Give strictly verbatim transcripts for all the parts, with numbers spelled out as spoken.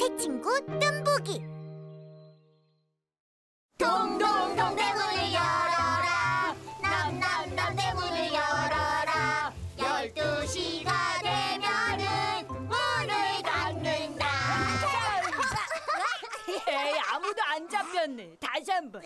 새 친구 뜸보기. 동동동 대문을 열어라. 남남남 대문을 열어라. 열두 시가 되면은 문을 닫는다. 에이, 아무도 안 잡혔네. 다시 한번.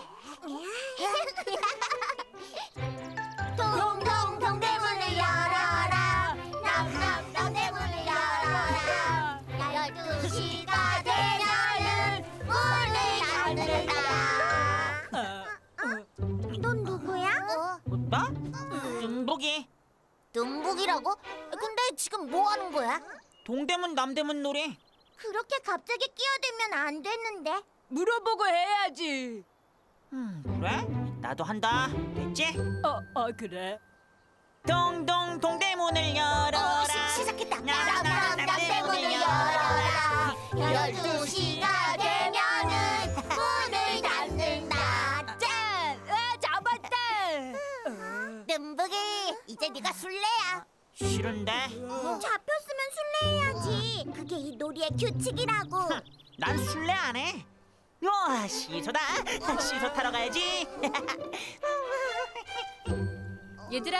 동동동 대문을 열어라. 남남남 대문을 열어라. 열두 시가 되면은 문을 닫는다. 넌 누구야? 나? 뜸보기. 뜸보기라고? 근데 지금 뭐 하는 거야? 동대문 남대문 놀이. 그렇게 갑자기 끼어들면 안 되는데. 물어보고 해야지. 음, 그래? 나도 한다. 됐지? 어, 어, 그래. 동동 동대문을 열어라. 어, 시, 시작했다. 남남남 대문을 열어라. 열두 시가 되면은 문을 닫는다. 짠! 아, 잡았다. 뜸보기, 이제 네가 술래야. 싫은데? 잡혔으면 술래해야지. 그게 이 놀이의 규칙이라고. 난 술래 안 해. 와, 시소다. 시소 타러 가야지. 얘들아.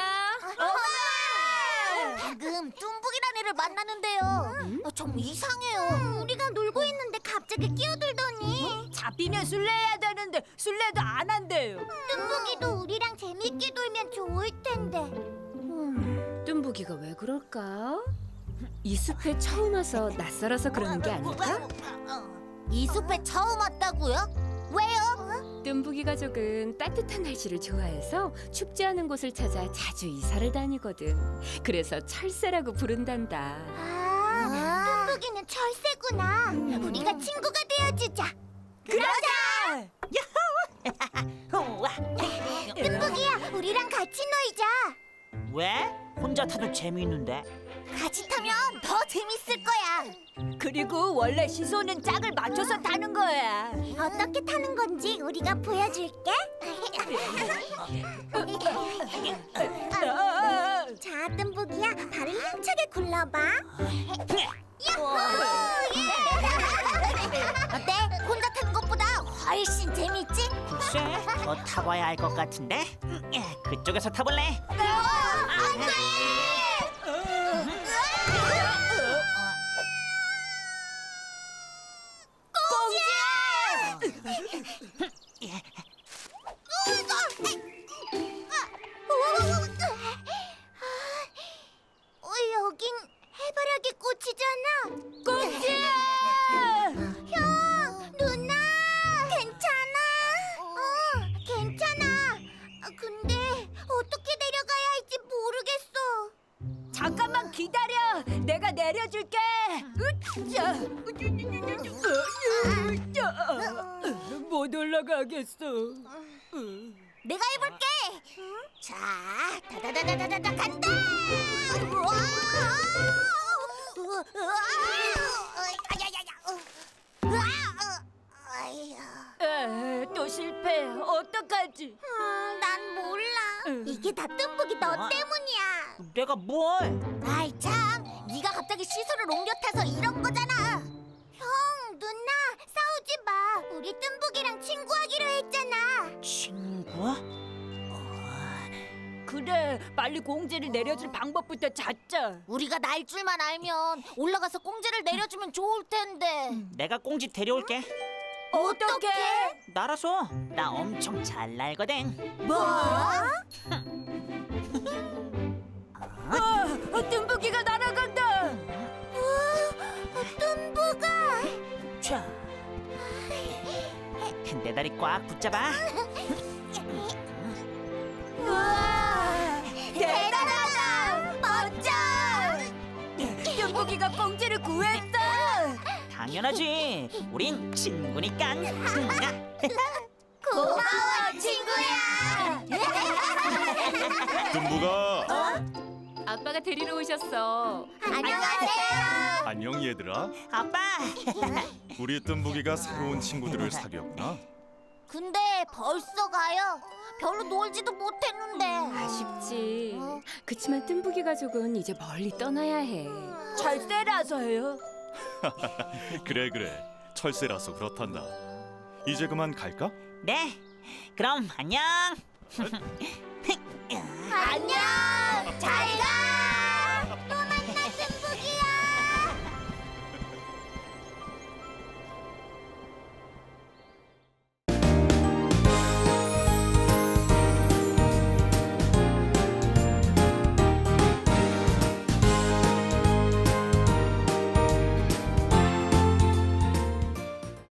엄마! 방금 뚱보기란 애를 만나는데요. 어, 좀 이상해요. 우리가 놀고 있는데 갑자기 끼어들더니. 잡히면 술래해야 되는데 술래도 안 한대요. 뚱보기도 우리랑 재밌게 놀면 좋을 텐데. 뜸보기가 왜 그럴까? 이 숲에 처음 와서 낯설어서 그러는 게 아닐까? 이 숲에 처음 왔다고요? 왜요? 뜸보기 가족은 따뜻한 날씨를 좋아해서 춥지 않은 곳을 찾아 자주 이사를 다니거든. 그래서 철새라고 부른단다. 아, 뚱보기는 철새구나. 우리가 친구가 되어주자. 그러자. 우와. 뚱보기야, 우리랑 같이 놀자. 왜? 혼자 타도 재미있는데. 같이 타면 더 재밌을 거야. 그리고 원래 시소는 짝을 맞춰서 타는 거야. 어떻게 타는 건지 우리가 보여줄게. 아, 자, 뜸보기야, 발을 힘차게 굴러봐. 야호! 예! 어때? 혼자 타는 것보다 훨씬 재밌지? 글쎄, 더 타봐야 할 것 같은데. 그쪽에서 타볼래? 안 돼! 어, 여긴 해바라기 꽃이잖아. 꽁지야! 형, 누나, 괜찮아? 어, 괜찮아. 아, 근데 어떻게 내려가야 할지 모르겠어. 잠깐만 기다려. 내가 내려줄게. 으쌰. 으쌰. 못 올라가겠어. 내가 해볼게. 자, 다다다다다다 간다. 우와! 우와! 아야야야. 우와! 아야. 에, 또 실패. 어떡하지? 음, 난 몰라. 이게 다 뜸보기 너 때문이야. 내가 뭘? 아이 참, 네가 갑자기 시소를 옮겨 타서 이런 거잖아. 형, 누나, 싸우지 마. 우리 뜸보기랑 친구하기로 했잖아. 친구야? 그래, 빨리 공지를 내려줄 방법부터 찾자. 우리가 날 줄만 알면 올라가서 꽁지를 내려주면 좋을 텐데. 내가 꽁지 데려올게. 어떻게? 날아서. 나 엄청 잘 날거든. 뭐? 아, 뜸보기가 날아간다. 어, 뜸보가. 자, 내 다리 꽉 붙잡아. 우와, 대단하다. 멋져. 뜸보기가 꽁지를 구했어. 당연하지. 우린 친구니까. 고마워, 친구야. 뜸보가 아빠가 데리러 오셨어. 안녕하세요. 안녕 얘들아. 아빠. 우리 뜸보기가 새로운 친구들을 사귀었구나. 근데 벌써 가요. 별로 놀지도 못했는데. 아쉽지. 그치만 뜸보기 가족은 이제 멀리 떠나야 해. 철새라서요. 그래 그래. 철새라서 그렇단다. 이제 그만 갈까? 네, 그럼 안녕. 안녕. 잘 가.